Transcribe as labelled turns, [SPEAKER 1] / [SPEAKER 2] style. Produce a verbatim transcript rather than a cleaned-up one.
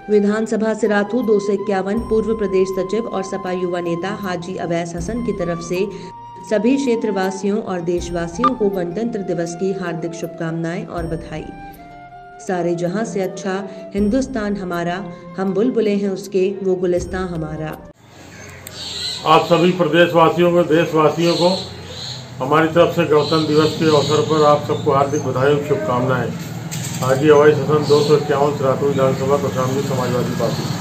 [SPEAKER 1] विधानसभा सिराथू दो सौ इक्यावन पूर्व प्रदेश सचिव और सपा युवा नेता हाजी अवैस हसन की तरफ से सभी क्षेत्रवासियों और देशवासियों को गणतंत्र दिवस की हार्दिक शुभकामनाएं और बधाई। सारे जहां से अच्छा हिंदुस्तान हमारा, हम बुलबुलें हैं उसके, वो गुलिस्तां हमारा।
[SPEAKER 2] आप सभी प्रदेशवासियों को, देशवासियों को हमारी तरफ से गणतंत्र दिवस के अवसर पर आप सबको हार्दिक बधाई और शुभकामनाएं। हाजी अवैस हसन दो सौ इक्यावन सिराथू विधानसभा कौशाम्बी समाजवादी पार्टी।